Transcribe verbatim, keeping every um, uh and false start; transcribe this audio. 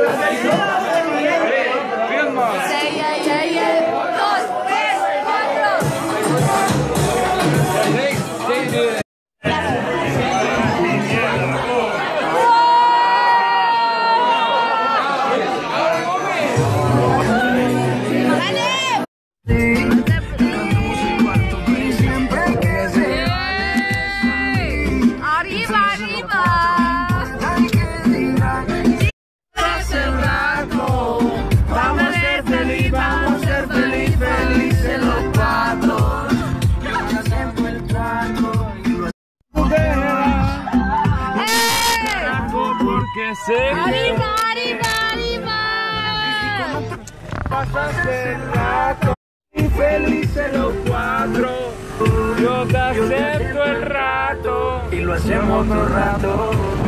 ¡Arriba, arriba, arriba! Pasaste el rato y felices los cuatro. Yo te acepto el rato y lo hacemos otro rato.